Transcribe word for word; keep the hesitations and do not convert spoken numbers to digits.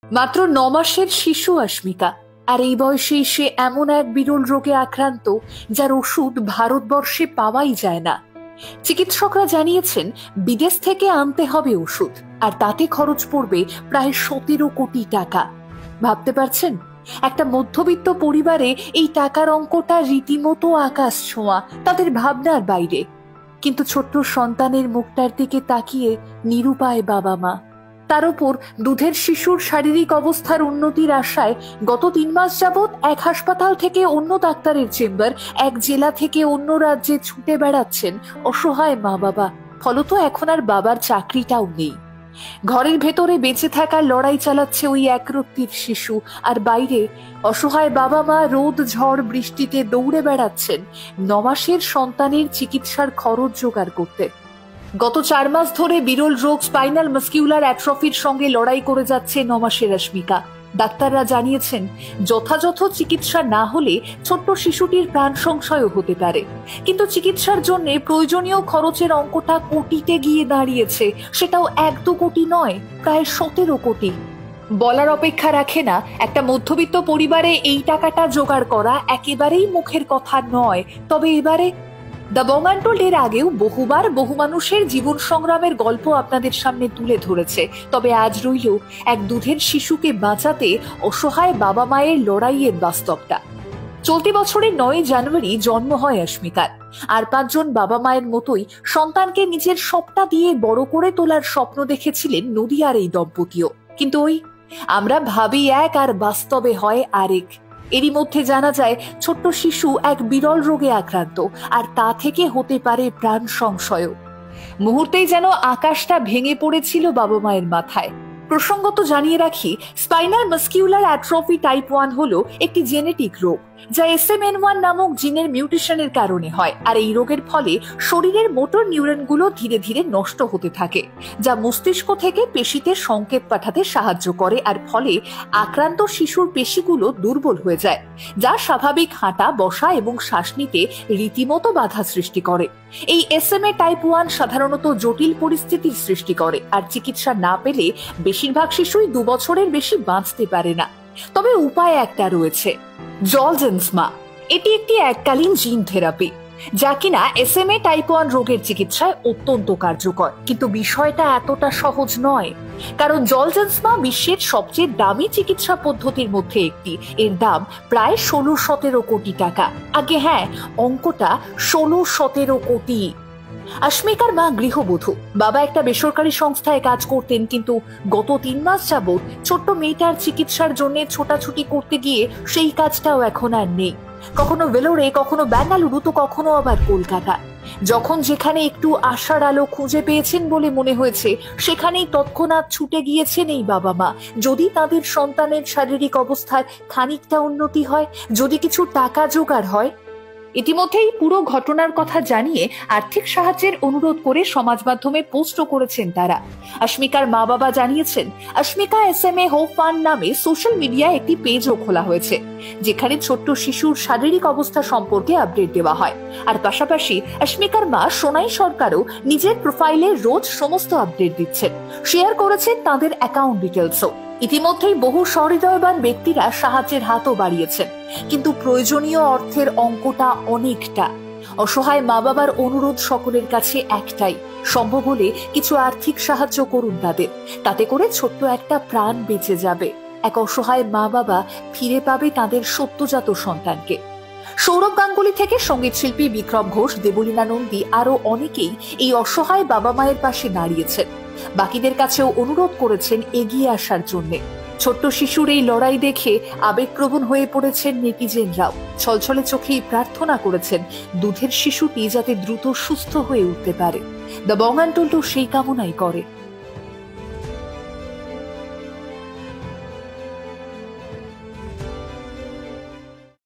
মাত্র ন মাসের শিশু অস্মিকা, আর এই বয়সে সে এমন এক বিরল রোগে আক্রান্ত যার ওষুধ ভারতবর্ষে পাওয়াই যায় না। চিকিৎসকরা জানিয়েছেন বিদেশ থেকে আনতে হবে ওষুধ, আর তাতে খরচ পড়বে প্রায় সতেরো কোটি টাকা। ভাবতে পারছেন, একটা মধ্যবিত্ত পরিবারে এই টাকার অঙ্কটা রীতিমতো আকাশ ছোঁয়া, তাদের ভাবনার বাইরে। কিন্তু ছোট্ট সন্তানের মুখটার দিকে তাকিয়ে নিরুপায় বাবা মা। তার উপর দুধের শিশুর শারীরিক অবস্থার উন্নতির আশায় গত তিন মাস যাবৎ এক হাসপাতাল থেকে অন্য ডাক্তারের চেম্বার, এক জেলা থেকে অন্য রাজ্যে ছুটে বেড়াচ্ছেন অসহায় মা বাবা। ফলত এখন আর বাবার চাকরিটাও নেই। ঘরের ভেতরে বেঁচে থাকার লড়াই চালাচ্ছে ওই একরত্তির শিশু, আর বাইরে অসহায় বাবা মা রোদ ঝড় বৃষ্টিতে দৌড়ে বেড়াচ্ছেন ন মাসের সন্তানের চিকিৎসার খরচ জোগাড় করতে। গত চার মাস ধরে বিরল রোগ স্পাইনাল মাস্কিউলার অ্যাট্রফির সঙ্গে লড়াই করে যাচ্ছে ন মাসের অস্মিকা। ডাক্তাররা জানিয়েছেন যথাযথ চিকিৎসা না হলে ছোট্ট শিশুটির প্রাণ সংশয়ও হতে পারে। কিন্তু চিকিৎসার জন্য প্রয়োজনীয় খরচের অঙ্কটা কোটিতে গিয়ে দাঁড়িয়েছে, সেটাও এক দু কোটি নয়, প্রায় সতেরো কোটি। বলার অপেক্ষা রাখে না, একটা মধ্যবিত্ত পরিবারে এই টাকাটা জোগাড় করা একেবারেই মুখের কথা নয়। তবে এবারে দ্য বং আনটোল্ড এর আগেও বহুবার বহু মানুষের জীবন সংগ্রামের গল্প আপনাদের সামনে তুলে ধরেছে। তবে আজ রইল এক দুধের শিশুকে বাঁচাতে অসহায় বাবা মায়ের লড়াইয়ের বাস্তবটা। চলতি বছরের নয় জানুয়ারি জন্ম হয় অস্মিকার। আর পাঁচজন বাবা মায়ের মতোই সন্তানকে নিজের সবটা দিয়ে বড় করে তোলার স্বপ্ন দেখেছিলেন নদিয়ার এই দম্পতিও। কিন্তু ওই আমরা ভাবি এক আর বাস্তবে হয় আরেক। এরই মধ্যে জানা যায় ছোট্ট শিশু এক বিরল রোগে আক্রান্ত, আর তা থেকে হতে পারে প্রাণ সংশয়। মুহূর্তেই যেন আকাশটা ভেঙে পড়েছিল বাবা মায়ের মাথায়। প্রসঙ্গত জানিয়ে রাখি, spinal muscular atrophy type one হলো একটি জেনেটিক রোগ, যা এস এম এন ওয়ান নামক জিনের মিউটেশনের কারণে হয়। আর এই রোগের ফলে শরীরের মোটর নিউরনগুলো ধীরে ধীরে নষ্ট হতে থাকে, যা মস্তিষ্ক থেকে পেশিতে সংকেত পাঠাতে সাহায্য করে, আর ফলে আক্রান্ত শিশুর পেশিগুলো দুর্বল হয়ে যায়, যা স্বাভাবিক হাঁটা বসা এবং শ্বাস নিতে রীতিমতো বাধা সৃষ্টি করে। এই S M A type one সাধারণত জটিল পরিস্থিতির সৃষ্টি করে, আর চিকিৎসা না পেলে বেশিরভাগ শিশুই দু বছরের বেশি বাঁচতে পারে না। তবে উপায় একটা রয়েছে, জলজেন্সমা। এটি একটি এককালীন জিন থেরাপি, যা কিনা S M A type one রোগের চিকিৎসায় অত্যন্ত কার্যকর। কিন্তু বিষয়টা এতটা সহজ নয়, কারণ জলজেন্সমা বিশ্বের সবচেয়ে দামি চিকিৎসা পদ্ধতির মধ্যে একটি। এর দাম প্রায় ষোলো সতেরো কোটি টাকা। আগে হ্যাঁ, অঙ্কটা ষোলো সতেরো কোটি। অস্মিকার মা গৃহবধূ, বাবা একটা বেসরকারি সংস্থায় কাজ করতেন। কিন্তু গত তিন মাস যাবৎ ছোট্ট মেয়েটার চিকিৎসার জন্য ছোটাছুটি করতে গিয়ে সেই কাজটাও এখন আর নেই। কখনো ভেলোরে, কখনো বেঙ্গালুরু, তো কখনো আবার কলকাতা। যখন যেখানে একটু আশার আলো খুঁজে পেয়েছেন বলে মনে হয়েছে, সেখানেই তৎক্ষণাৎ ছুটে গিয়েছেন এই বাবা মা। যদি তাদের সন্তানের শারীরিক অবস্থার খানিকটা উন্নতি হয়, যদি কিছু টাকা জোগাড় হয়। ইতিমধ্যেই পুরো ঘটনার কথা জানিয়ে আর্থিক সাহায্যের অনুরোধ করে সমাজ মাধ্যমে পোস্টও করেছেন তারা। অস্মিকার মা বাবা জানিয়েছেন Asmika S M A hope fund নামে সোশ্যাল মিডিয়ায় একটি পেজও খোলা হয়েছে, যেখানে ছোট্ট শিশুর শারীরিক অবস্থা সম্পর্কে আপডেট দেওয়া হয়। আর পাশাপাশি অস্মিকার মা সোনাই সরকারও নিজের প্রোফাইলে রোজ সমস্ত আপডেট দিচ্ছেন, শেয়ার করেছেন তাদের অ্যাকাউন্ট ডিটেলসও। ইতিমধ্যেই বহু সহৃদয়বান ব্যক্তিরা সাহায্যের হাতও বাড়িয়েছেন, কিন্তু প্রয়োজনীয় অর্থের অঙ্কটা অনেকটা। অসহায় মা বাবার অনুরোধ সকলের কাছে একটাই, সম্ভব হলে কিছু আর্থিক সাহায্য করুন তাদের। তাতে করে ছোট্ট একটা প্রাণ বেঁচে যাবে, এক অসহায় মা বাবা ফিরে পাবে তাদের সদ্যজাত সন্তানকে। সৌরভ গাঙ্গুলি থেকে সঙ্গীত শিল্পী বিক্রম ঘোষ, দেবলীনা নন্দী, আরো অনেকেই এই অসহায় বাবা মায়ের পাশে দাঁড়িয়েছেন। বাকিদের কাছেও অনুরোধ করেছেন এগিয়ে আসার জন্য। ছোট্ট শিশুর এই লড়াই দেখে আবেগপ্রবণ হয়ে পড়েছেন নেটিজেনরাও। ছলছলে চোখেই প্রার্থনা করেছেন দুধের শিশুটি যাতে দ্রুত সুস্থ হয়ে উঠতে পারে। দ্য বং আনটোল্ড সেই কামনাই করে।